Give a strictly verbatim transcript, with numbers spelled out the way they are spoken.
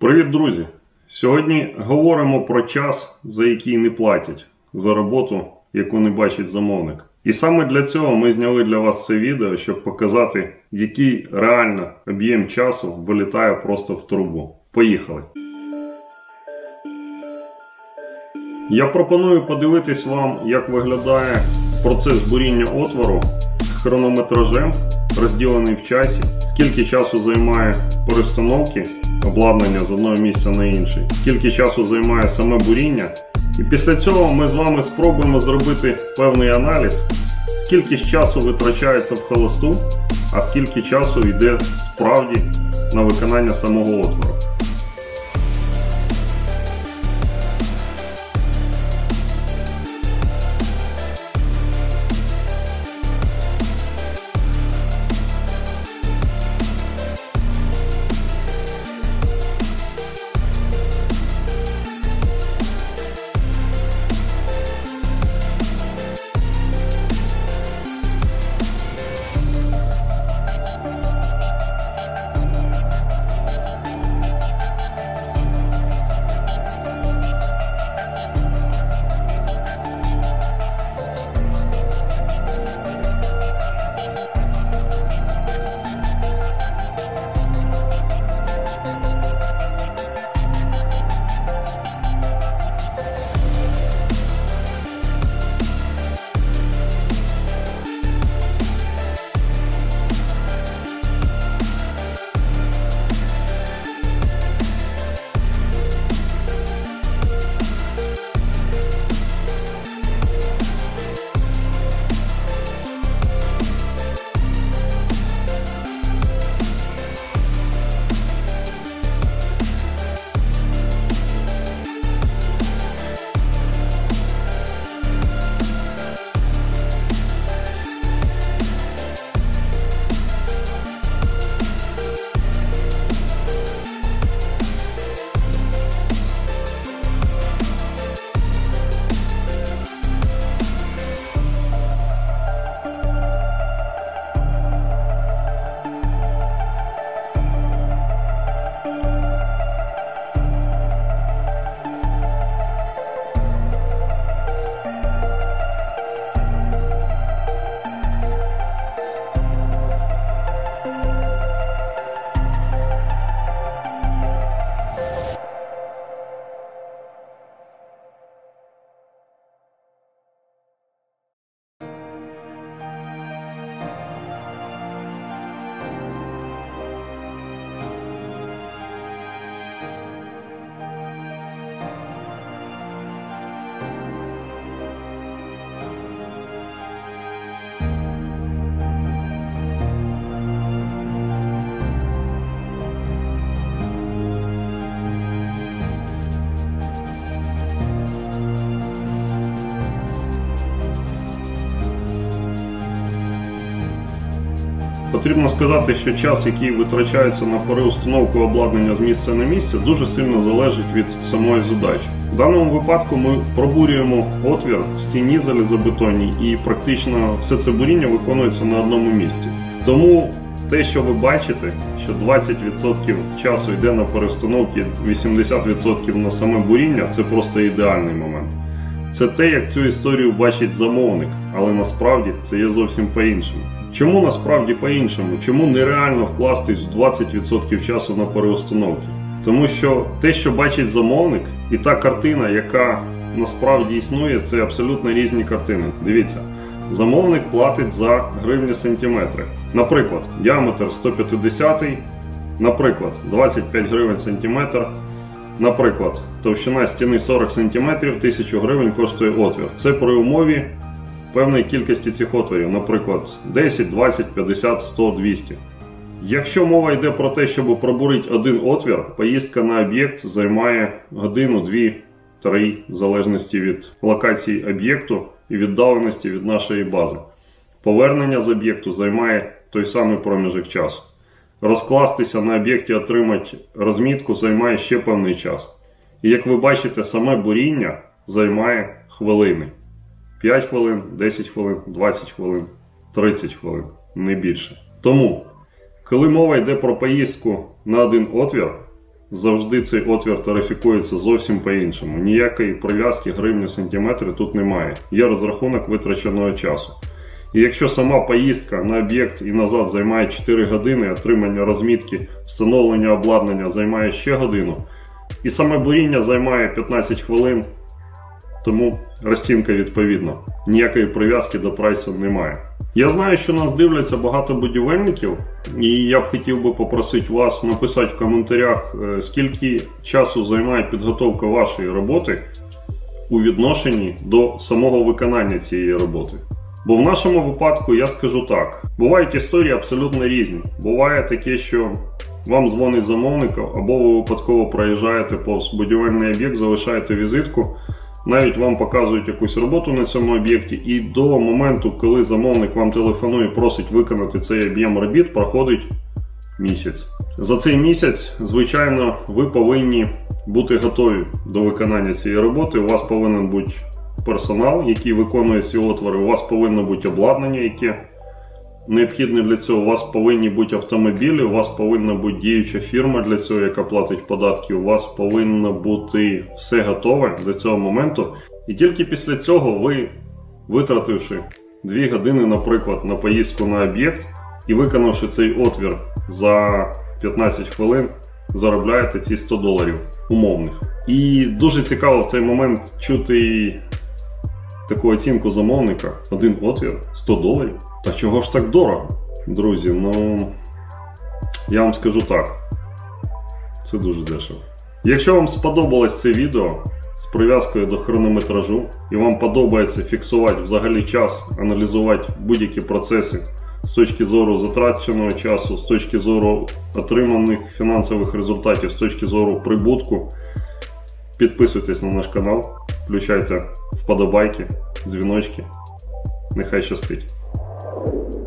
Привіт, друзі! Сьогодні говоримо про час, за який не платять, за роботу, яку не бачить замовник. І саме для цього ми зняли для вас це відео, щоб показати, який реально об'єм часу вилітає просто в трубу. Поїхали! Я пропоную подивитись вам, як виглядає процес буріння отвору з хронометражем, розділений в часі, скільки часу займає перестановки обладнання з одного місця на інше, скільки часу займає саме буріння. І після цього ми з вами спробуємо зробити певний аналіз, скільки ж часу витрачається в холосту, а скільки часу йде справді на виконання самого отвору. Потрібно сказати, що час, який витрачається на переустановку обладнання з місця на місце, дуже сильно залежить від самої задачі. В даному випадку ми пробурюємо отвір в стіні залізобетонній і практично все це буріння виконується на одному місці. Тому те, що ви бачите, що двадцять відсотків часу йде на переустановки, вісімдесят відсотків на саме буріння, це просто ідеальний момент. Це те, як цю історію бачить замовник, але насправді це є зовсім по-іншому. Чому насправді по-іншому? Чому нереально вкластись в двадцять відсотків часу на переустановки? Тому що те, що бачить замовник, і та картина, яка насправді існує, це абсолютно різні картини. Дивіться, замовник платить за гривні сантиметри. Наприклад, діаметр сто п'ятдесят, наприклад, двадцять п'ять гривень сантиметр, наприклад, товщина стіни сорок сантиметрів, тисячу гривень коштує отвір. Це при умові певної кількості цих отворів, наприклад, десять, двадцять, п'ятдесят, сто, двісті. Якщо мова йде про те, щоб пробурити один отвір, поїздка на об'єкт займає годину, дві, три, в залежності від локації об'єкту і віддаленості від нашої бази. Повернення з об'єкту займає той самий проміжок часу. Розкластися на об'єкті, отримати розмітку займає ще певний час. І як ви бачите, саме буріння займає хвилини. п'ять хвилин, десять хвилин, двадцять хвилин, тридцять хвилин, не більше. Тому, коли мова йде про поїздку на один отвір, завжди цей отвір тарифікується зовсім по-іншому. Ніякої прив'язки гривні, сантиметри тут немає. Є розрахунок витраченого часу. І якщо сама поїздка на об'єкт і назад займає чотири години, отримання розмітки, встановлення обладнання займає ще годину, і саме буріння займає п'ятнадцять хвилин, тому розцінка відповідна. Ніякої прив'язки до прайсу немає. Я знаю, що нас дивляться багато будівельників, і я б хотів би попросити вас написати в коментарях, скільки часу займає підготовка вашої роботи у відношенні до самого виконання цієї роботи. Бо в нашому випадку я скажу так, бувають історії абсолютно різні. Буває таке, що вам дзвонить замовник, або ви випадково проїжджаєте повз будівельний об'єкт, залишаєте візитку, навіть вам показують якусь роботу на цьому об'єкті, і до моменту, коли замовник вам телефонує і просить виконати цей об'єм робіт, проходить місяць. За цей місяць, звичайно, ви повинні бути готові до виконання цієї роботи. У вас повинен бути персонал, який виконує ці отвори, у вас повинно бути обладнання, яке необхідне для цього, у вас повинні бути автомобілі, у вас повинна бути діюча фірма для цього, яка платить податки, у вас повинно бути все готове до цього моменту. І тільки після цього ви, витративши дві години, наприклад, на поїздку на об'єкт і виконавши цей отвір за п'ятнадцять хвилин, заробляєте ці сто доларів умовних. І дуже цікаво в цей момент чути таку оцінку замовника. Один отвір сто доларів? Та чого ж так дорого? Друзі, ну я вам скажу так, це дуже дешево. Якщо вам сподобалось це відео з прив'язкою до хронометражу і вам подобається фіксувати взагалі час, аналізувати будь-які процеси з точки зору затраченого часу, з точки зору отриманих фінансових результатів, з точки зору прибутку, підписуйтесь на наш канал, включайте вподобайки, дзвіночки. Нехай щастить.